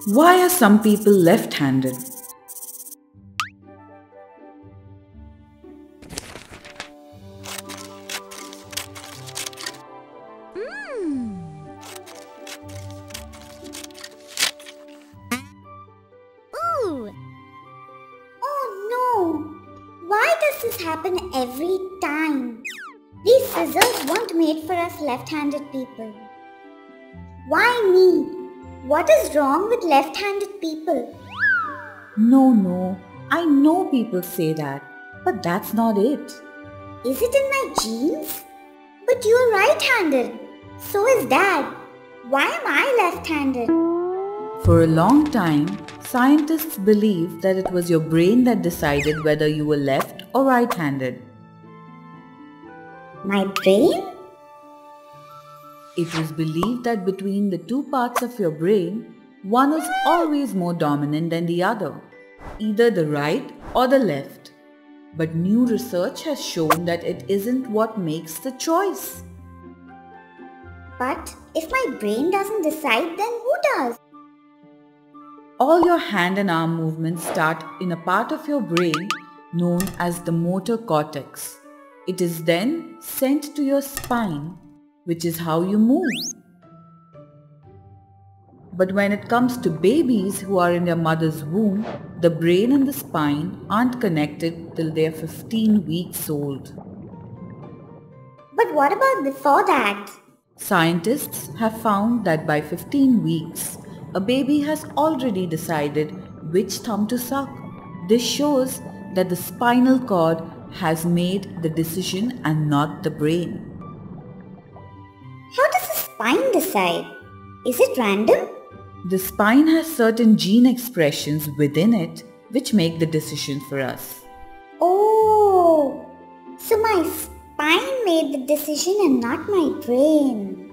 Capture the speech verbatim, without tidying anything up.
Why are some people left-handed? Ooh. Oh no! Why does this happen every time? These scissors weren't made for us left-handed people. Why me? What is wrong with left-handed people? No, no. I know people say that, but that's not it. Is it in my genes? But you're right-handed. So is Dad. Why am I left-handed? For a long time, scientists believed that it was your brain that decided whether you were left or right-handed. My brain? It was believed that between the two parts of your brain, one is always more dominant than the other, either the right or the left. But new research has shown that it isn't what makes the choice. But if my brain doesn't decide, then who does? All your hand and arm movements start in a part of your brain known as the motor cortex. It is then sent to your spine, which is how you move. But when it comes to babies who are in their mother's womb, the brain and the spine aren't connected till they are fifteen weeks old. But what about before that? Scientists have found that by fifteen weeks, a baby has already decided which thumb to suck. This shows that the spinal cord has made the decision and not the brain. How does the spine decide? Is it random? The spine has certain gene expressions within it which make the decision for us. Oh, so my spine made the decision and not my brain.